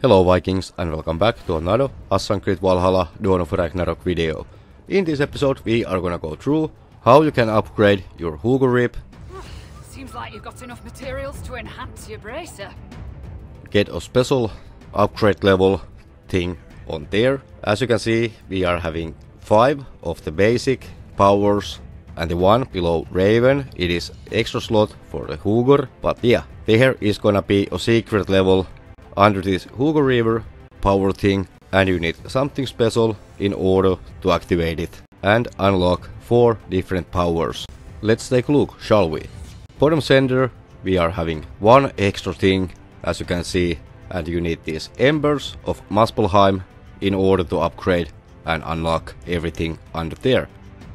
Hello Vikings and welcome back to another Ac Valhalla Dawn of Ragnarok video. In this episode we are gonna go through how you can upgrade your hugr. Seems like you've got enough materials to enhance your bracer. Get a special upgrade level thing on there. As you can see, we are having 5 of the basic powers, and the one below Raven, it is extra slot for the hugr. But yeah, there is gonna be a secret level under this hugr power thing, and you need something special in order to activate it and unlock 4 different powers. Let's take a look, shall we? Bottom center we are having one extra thing, as you can see, and you need these embers of Muspelheim in order to upgrade and unlock everything under there.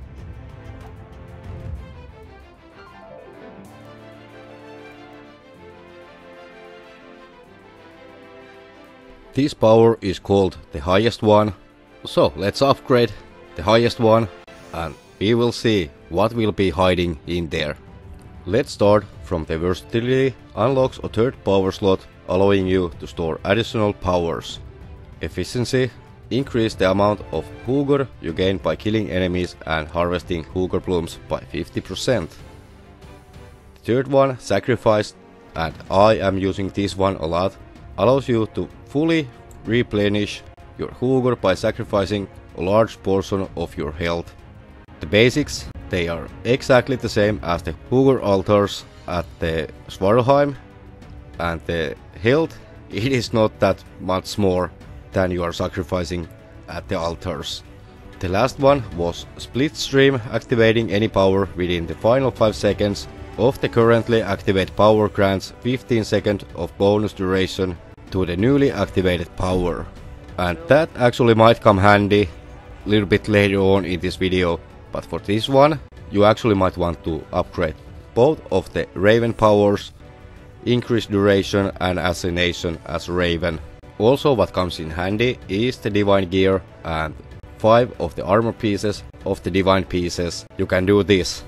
This power is called the highest one, so let's upgrade the highest one and we will see what will be hiding in there. Let's start from the versatility. Unlocks a 3rd power slot, allowing you to store additional powers. Efficiency. Increase the amount of hugr you gain by killing enemies and harvesting hugr blooms by 50%. The 3rd one, sacrifice, and I am using this one a lot, allows you to fully replenish your hugr by sacrificing a large portion of your health. The basics, they are exactly the same as the hugr altars at the Svartalheim, and the health, it is not that much more than you are sacrificing at the altars. The last one was split stream, activating any power within the final 5 seconds of the currently activated power grants 15 seconds of bonus duration to the newly activated power. And that actually might come handy a little bit later on in this video, but for this one you actually might want to upgrade both of the Raven powers, increase duration and assassination as Raven. Also what comes in handy is the divine gear and 5 of the armor pieces of the divine pieces. You can do this.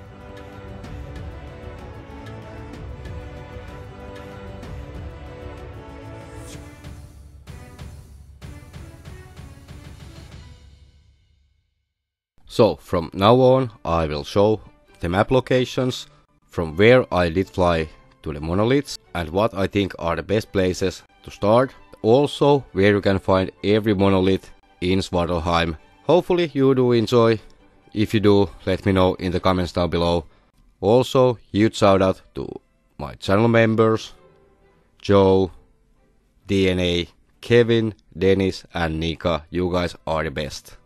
So from now on I will show the map locations from where I did fly to the monoliths and what I think are the best places to start. Also where you can find every monolith in Svartalheim. Hopefully you do enjoy. If you do, let me know in the comments down below. Also huge shout out to my channel members Joe, DNA, Kevin, Dennis and Nika. You guys are the best.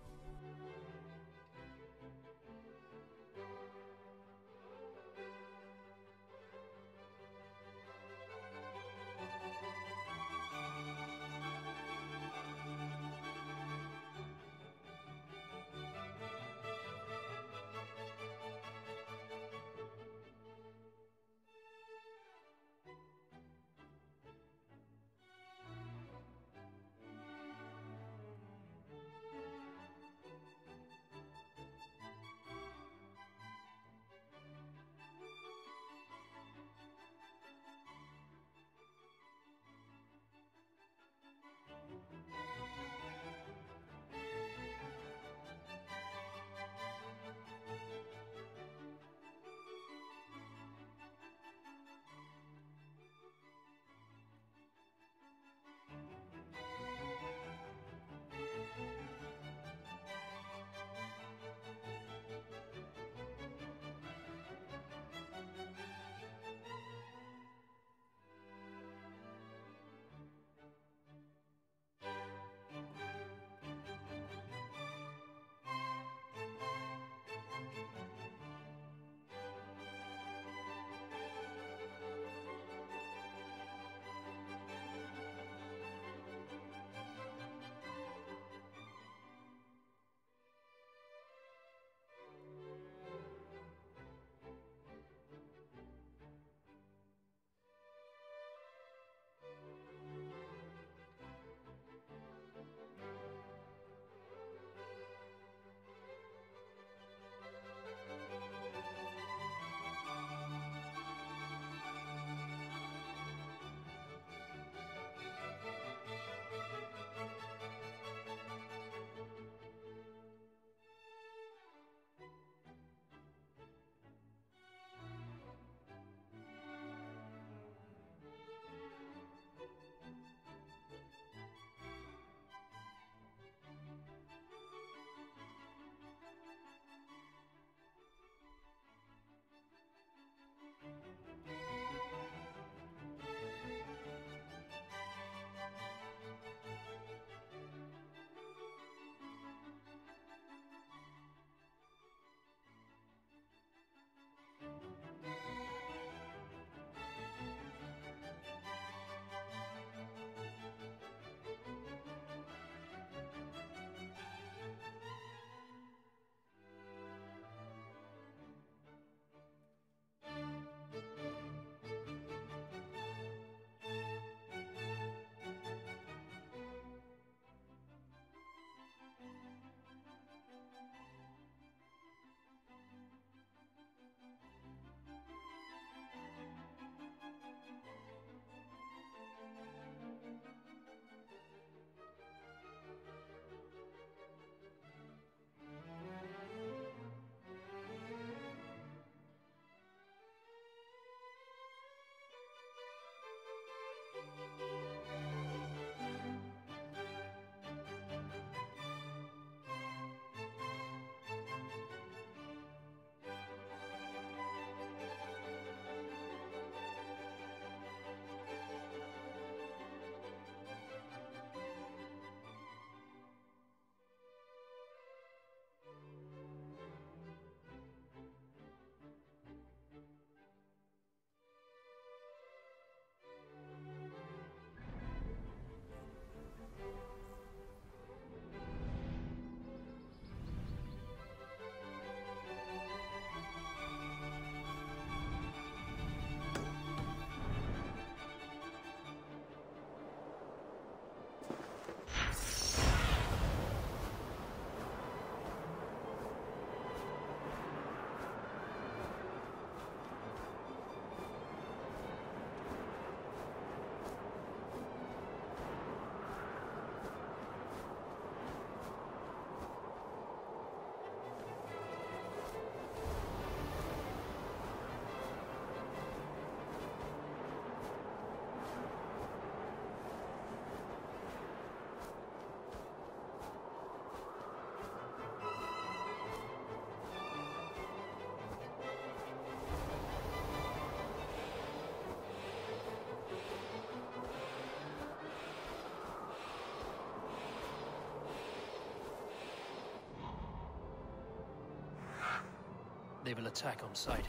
They will attack on sight.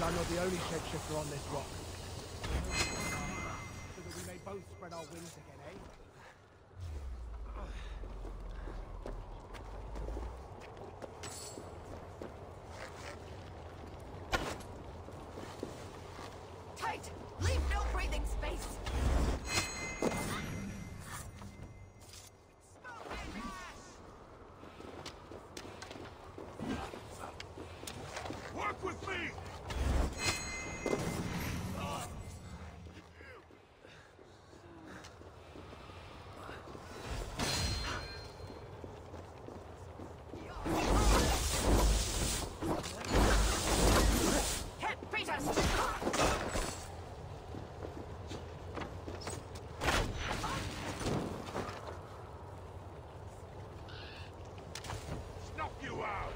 I'm not the only shapeshifter on this rock. So that we may both spread our wings again, eh? Tight! Leave no breathing space! Work with me! Can't beat us! Knock you out!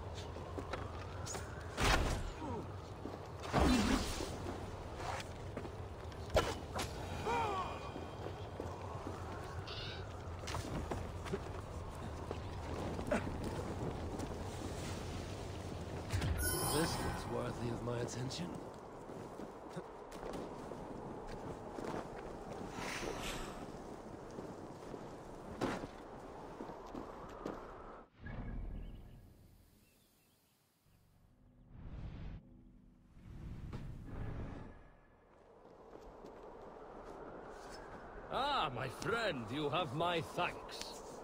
This looks worthy of my attention. Ah, my friend, you have my thanks.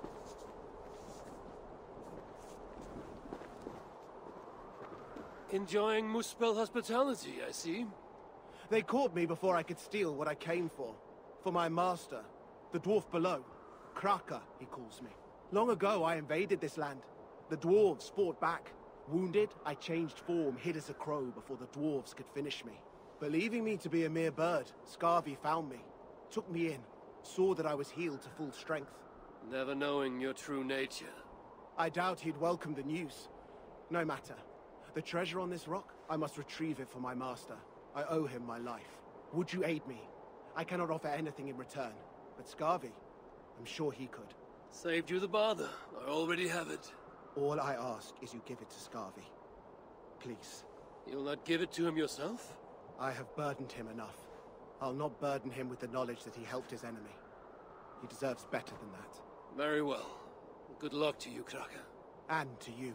Enjoying Muspel hospitality, I see. They caught me before I could steal what I came for. For my master, the dwarf below. Kraka, he calls me. Long ago, I invaded this land. The dwarves fought back. Wounded, I changed form, hid as a crow before the dwarves could finish me. Believing me to be a mere bird, Skarvi found me. Took me in. Saw that I was healed to full strength. Never knowing your true nature. I doubt he'd welcome the news. No matter. The treasure on this rock, I must retrieve it for my master. I owe him my life. Would you aid me? I cannot offer anything in return. But Skarvi, I'm sure he could. Saved you the bother. I already have it. All I ask is you give it to Skarvi. Please. You'll not give it to him yourself? I have burdened him enough. I'll not burden him with the knowledge that he helped his enemy. He deserves better than that. Very well. Good luck to you, Kraka. And to you.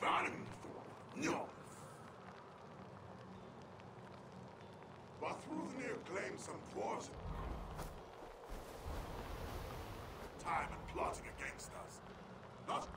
Vathruthner claims some dwarves time and plotting against us. Not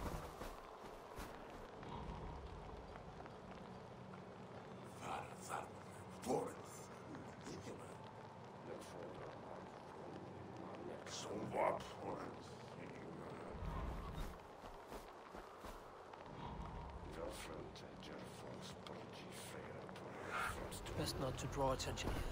Best not to draw attention here.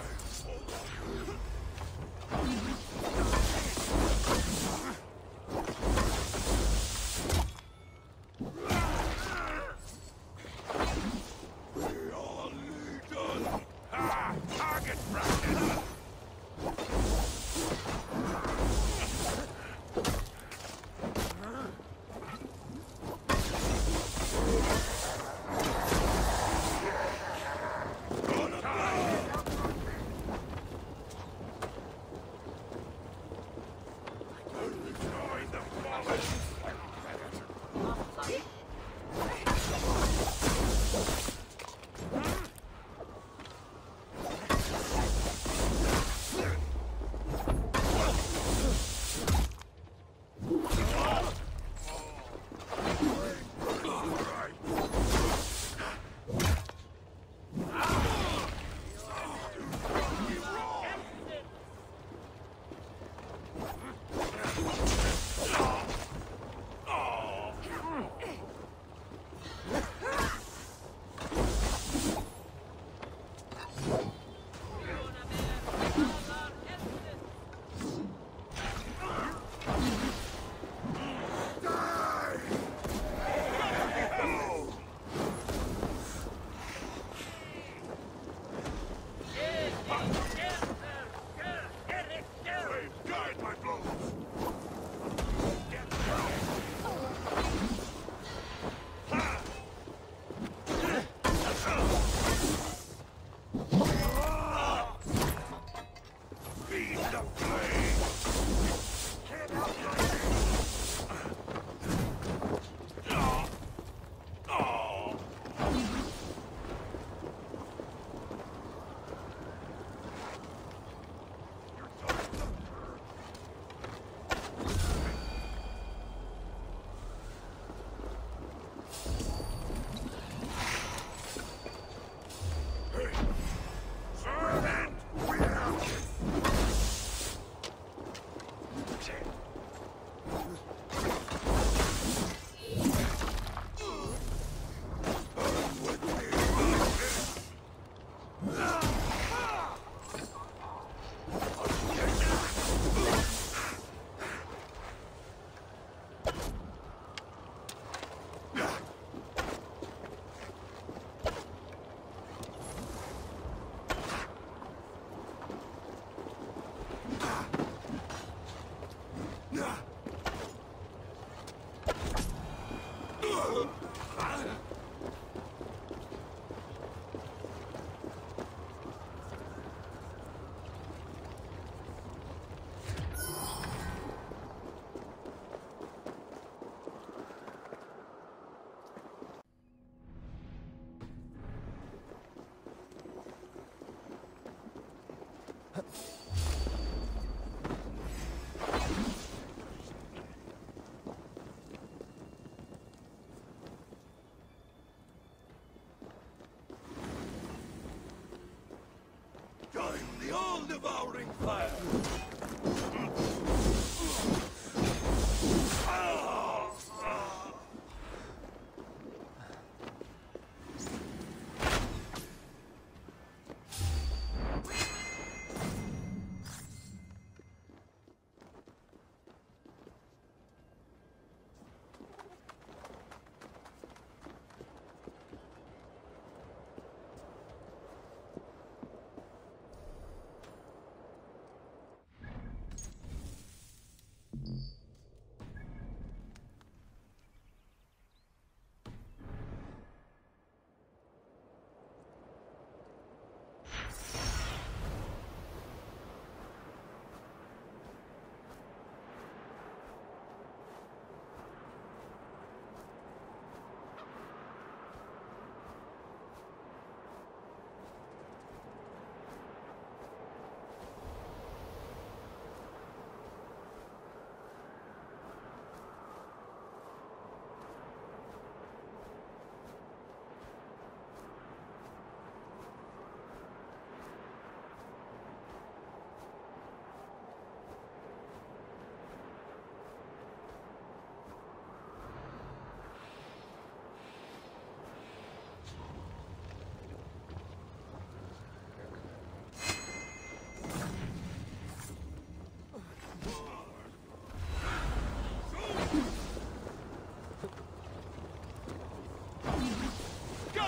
the all-devouring fire!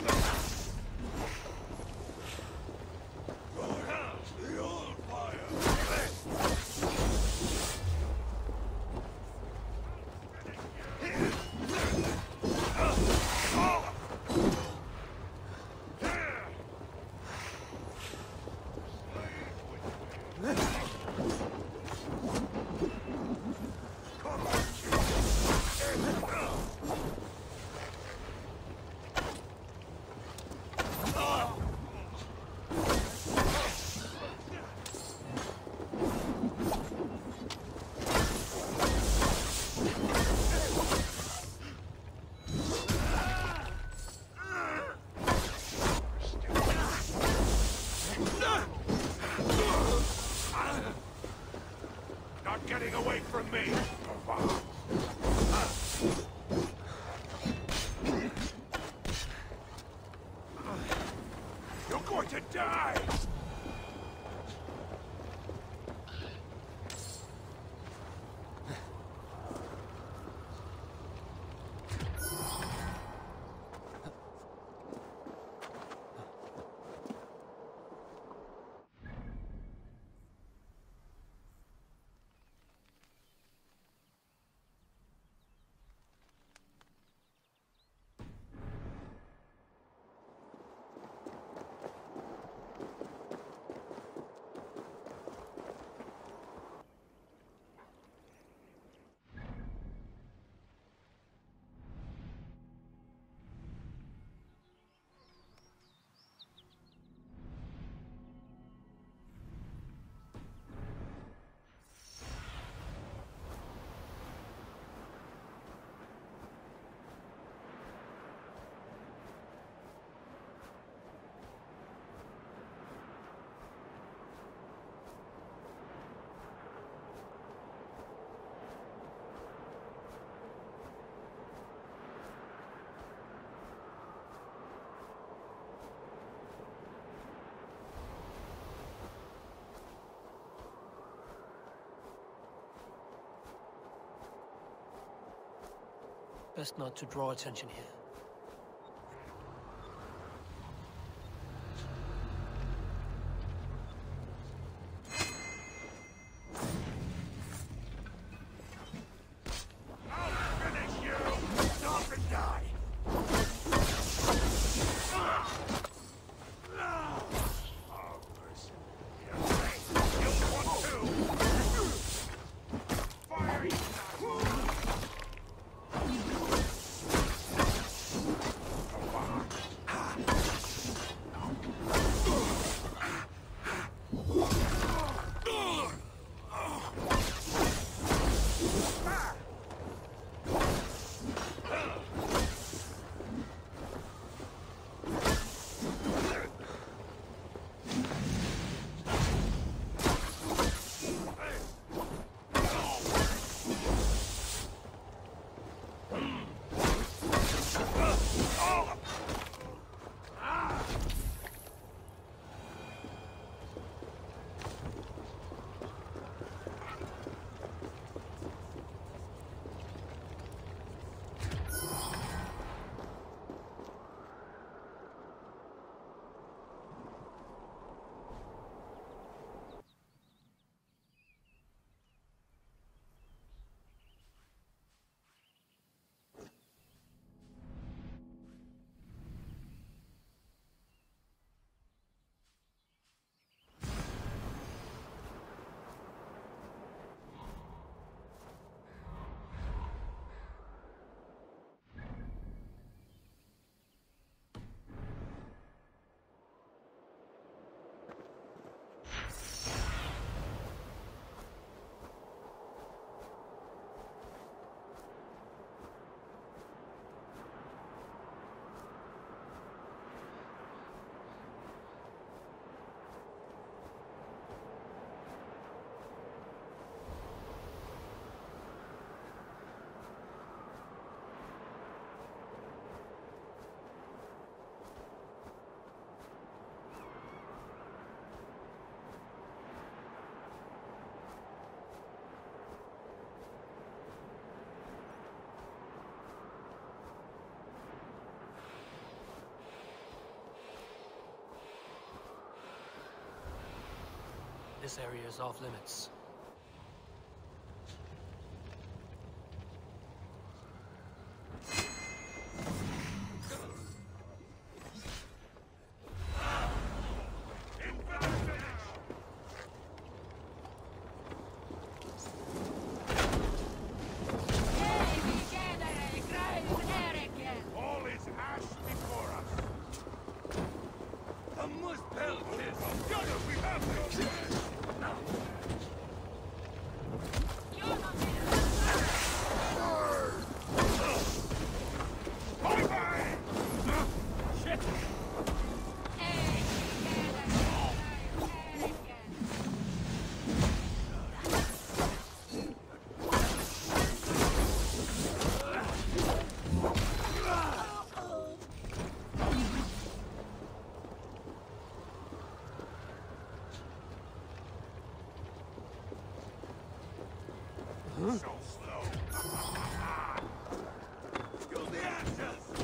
Getting away from me! You're going to die! Best not to draw attention here. This area is off limits. All is ash before us. A Muspelheim! Together we have no Bye-bye! Shit! So slow. Kill the axes!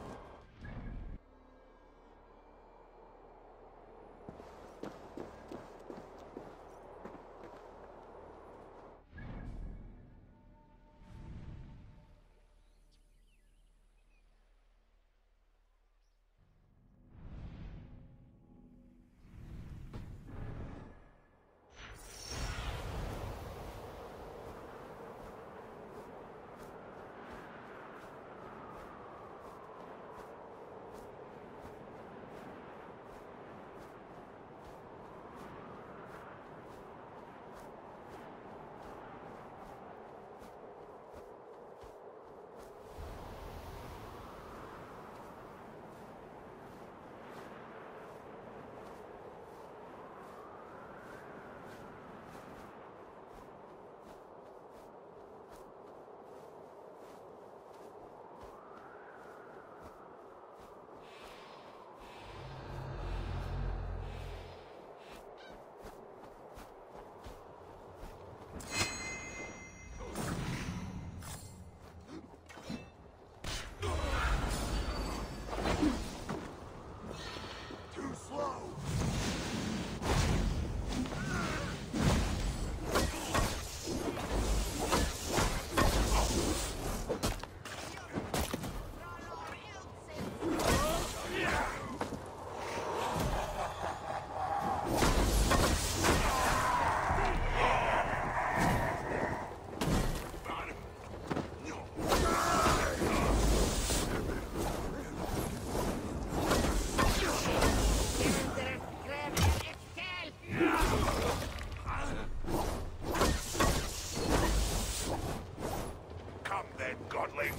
Too slow. Come then, godling.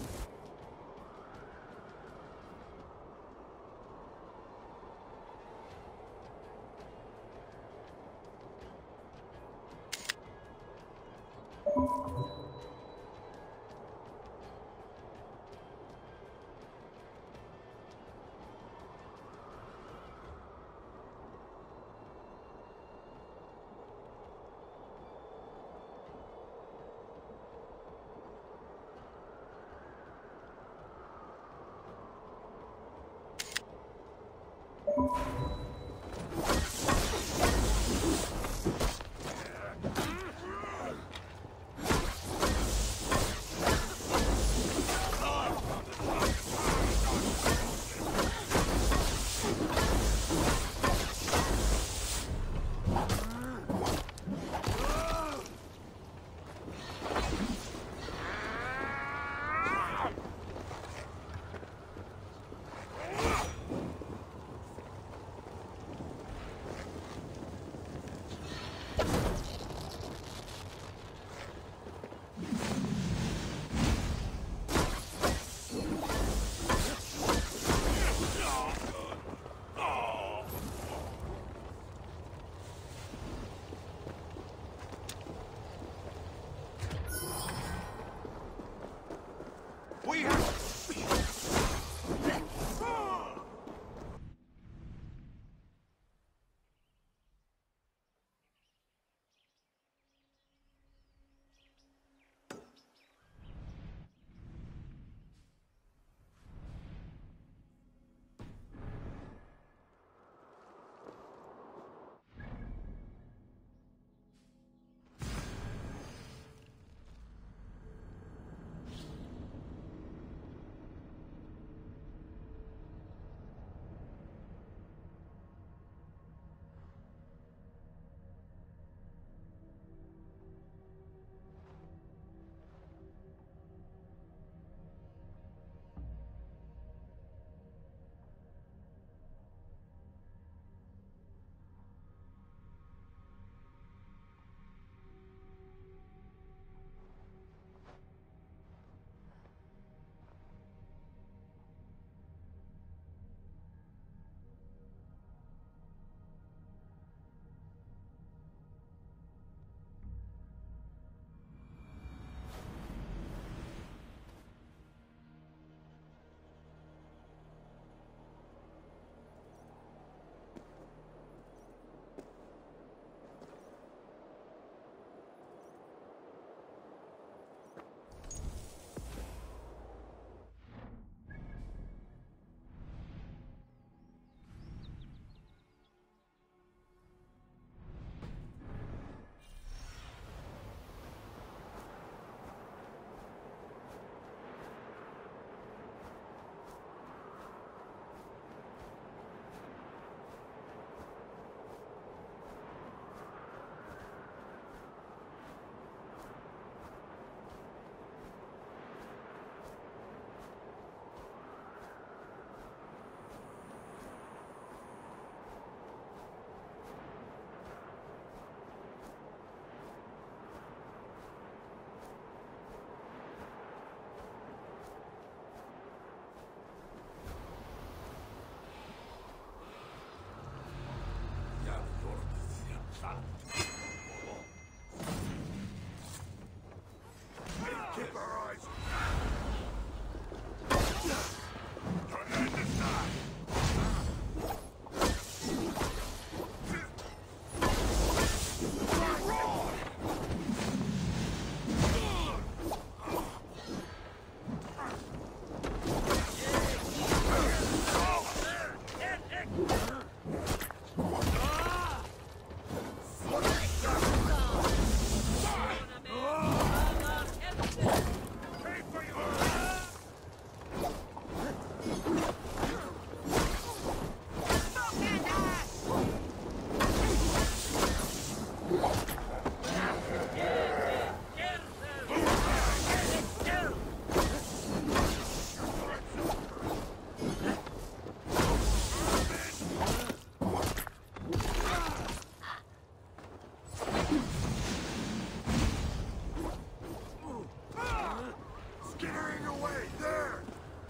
Skittering away there!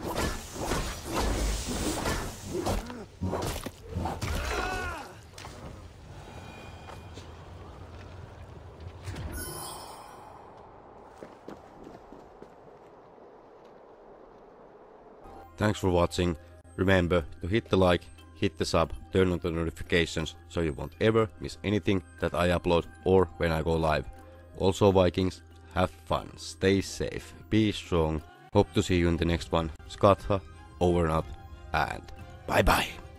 Thanks for watching. Remember to hit the like, hit the sub, turn on the notifications so you won't ever miss anything that I upload or when I go live. Also Vikings, have fun, stay safe, be strong. Hope to see you in the next one. Skatha, over and out, and bye bye.